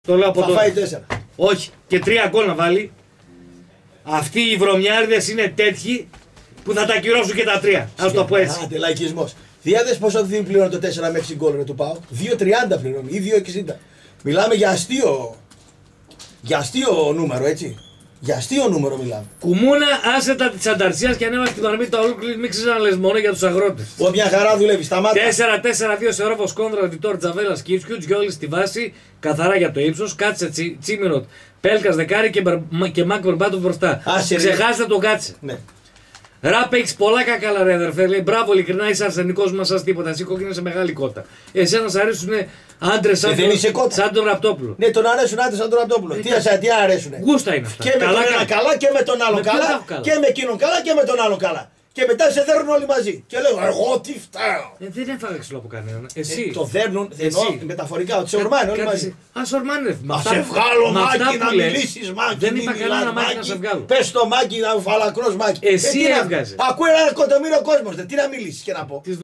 Το λέω από θα φάει 4. Όχι, και 3 γκολ να βάλει. Αυτοί οι βρωμιάριδες είναι τέτοιοι που θα τα ακυρώσουν και τα 3. Ας το πω έτσι. Άντε, λαϊκισμός. Διάδες πόσο πληρώνει το 4 με 6 γκολ ρε του ΠΑΟ. 2,30 πληρώνει ή 2,60. Μιλάμε για αστείο. Για αστείο νούμερο, έτσι. Για αστείο νούμερο μιλάμε. Κουμούνα, άσε τα της ανταρσίας και ανέβασε την παρμήτα ολόκληρη. Μην ξέρεις να λες μόνο για τους αγρότες. Μια χαρά δουλεύει, σταμάτα. 4-4-2 σε ρόφος κόντρα Βιτόρ Τζαβέλα Κίτσιου, Τζιόλη στη βάση, καθαρά για το ύψος. Κάτσε Τσίμιροτ, Πέλκας δεκάρι και Μάκ Βερμπάτο μπροστά. Ξεχάστε τον Κάτσε. Ναι. Ράπ, έχεις πολλά κακά ρε αδερφέ. Λέει μπράβο, ειλικρινά είσαι αρσενικός μας, σας τίποτα. Εσύ κόκκινε σε μεγάλη κότα. Εσένα σ' αρέσουν άντρες σαν τον Ραπτόπουλο. Ναι, τον αρέσουν άντρες σαν τον Ραπτόπουλο. Τι αρέσουνε. Γούστα είναι αυτά. Και με τον ένα καλά και με τον άλλο καλά. Και με εκείνον καλά και με τον άλλο καλά. Και μετά σε δέρνουν όλοι μαζί. Και λέω, εγώ τι φταίω. Δεν έφαγα ξυλό από κανέναν. Εσύ. Το δέρνουν, μεταφορικά, ότι σε ορμάνε όλοι μαζί. Α ορμάνε. Να σε βγάλω Μάκη, να μιλήσεις Μάκη. Δεν είπα κανένα Μάκη να σε βγάλω. Πες το Μάκη, να φαλακρός Μάκη. Εσύ έβγαζε. Ακούει 1 εκατομμύριο κόσμος, τι να μιλήσεις και να πω.